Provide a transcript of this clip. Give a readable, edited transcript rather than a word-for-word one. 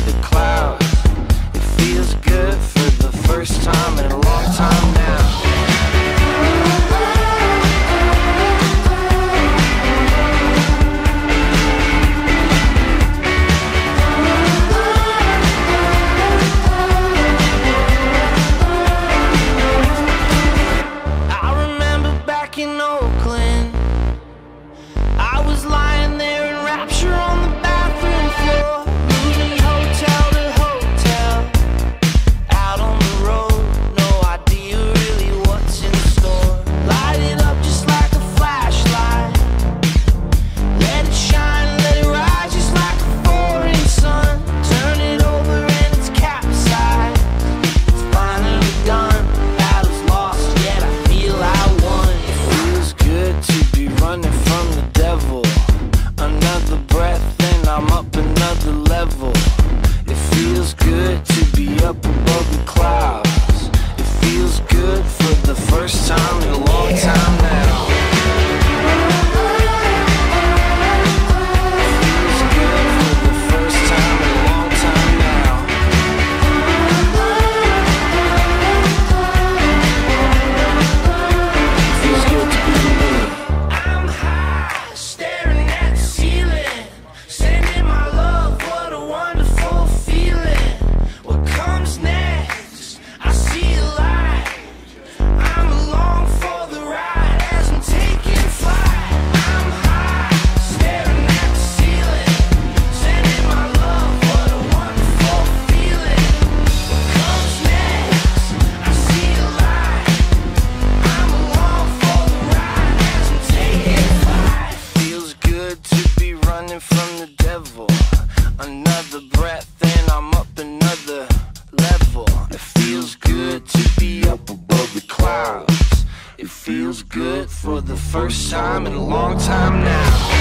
the clouds. It feels good for the first time in a long time now. In Oakland, I was lying there in rapture on the bathroom floor, moving hotel to hotel, out on the road, no idea really what's in store. Light it up just like a flashlight, let it shine, let it rise just like a foreign sun. Turn it over and it's capsized, it's finally done. Battle's lost, yet I feel I won. Good to be running from the devil. Another breath and I'm up another level. It feels good to be up above the clouds. It feels good for the first time in a long time now. From the devil, another breath and I'm up another level. It feels good to be up above the clouds. It feels good for the first time in a long time now.